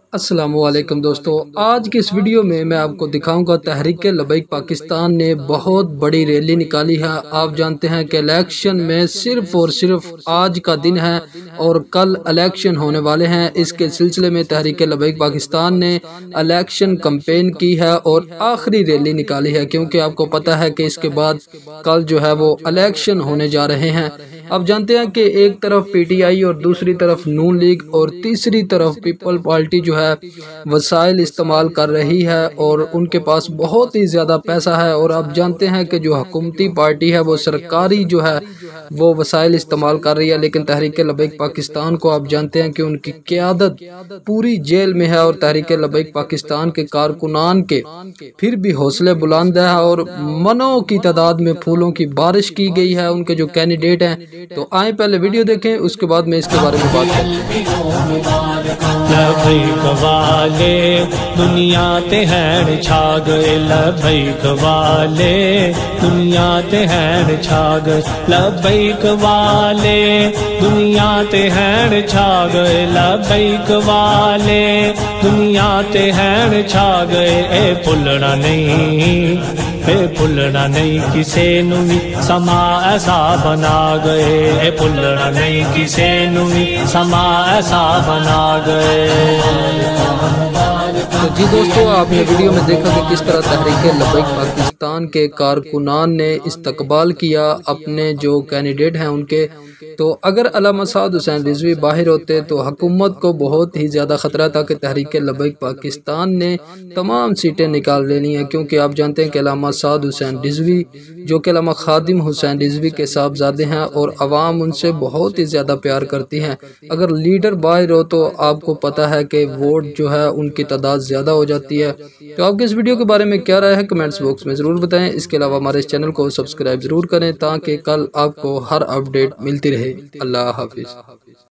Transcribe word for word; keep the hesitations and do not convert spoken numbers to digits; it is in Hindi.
अस्सलामुअलैकुम दोस्तों, आज के इस वीडियो में मैं आपको दिखाऊंगा तहरीक लबैक पाकिस्तान ने बहुत बड़ी रैली निकाली है। आप जानते हैं कि इलेक्शन में सिर्फ और सिर्फ आज का दिन है और कल इलेक्शन होने वाले हैं। इसके सिलसिले में तहरीक लबैक पाकिस्तान ने इलेक्शन कैंपेन की है और आखिरी रैली निकाली है, क्योंकि आपको पता है कि इसके बाद कल जो है वो इलेक्शन होने जा रहे हैं। आप जानते हैं कि एक तरफ पीटीआई और दूसरी तरफ नून लीग और तीसरी तरफ पीपल पार्टी जो है वसाइल इस्तेमाल कर रही है और उनके पास बहुत ही ज़्यादा पैसा है। और आप जानते हैं कि जो हुकूमती पार्टी है वो सरकारी जो है वो वसाइल इस्तेमाल कर रही है, लेकिन तहरीक लबैक पाकिस्तान को आप जानते हैं कि उनकी क़यादत पूरी जेल में है और तहरीक लबैक पाकिस्तान के कारकुनान के फिर भी हौसले बुलंद है और मनों की तादाद में फूलों की बारिश की गई है उनके जो कैंडिडेट हैं। तो आए पहले वीडियो देखें, उसके बाद मैं इसके बारे में बात लबैक वाले दुनिया ते हैं छा गए, लबैक वाले दुनिया ते हैं छा गए, लबैक वाले दुनिया ते हैं छा गए, लबैक वाले दुनिया ते हैं छा गए। ए भुलना नहीं, ए भुलना नहीं किसे नू भी समा ऐसा बना गए, ए भुलना नहीं किसे नू भी समा ऐसा बना गए। तो जी दोस्तों, आपने वीडियो में देखा कि किस तरह तहरीक लबैक पाकिस्तान के कारकुनान ने इस्तकबाल किया अपने जो कैंडिडेट हैं उनके। तो अगर अल्लामा साद हुसैन रिजवी बाहर होते तो हुकूमत को बहुत ही ज़्यादा ख़तरा था कि तहरीक लबैक पाकिस्तान ने तमाम सीटें निकाल लेनी हैं, क्योंकि आप जानते हैं कि अल्लामा साद हुसैन रिजवी जो कि अल्लामा खादिम हुसैन रिजवी के साहबजादे हैं और आवाम उनसे बहुत ही ज़्यादा प्यार करती हैं। अगर लीडर बाहर हो तो आपको पता है कि वोट जो है उनकी तादाद ज़्यादा हो जाती है। तो आपके इस वीडियो के बारे में क्या राय है कमेंट्स बॉक्स में ज़रूर बताएं। इसके अलावा हमारे इस चैनल को सब्सक्राइब ज़रूर करें ताकि कल आपको हर अपडेट मिलती रहे। अल्लाह हाफिज़।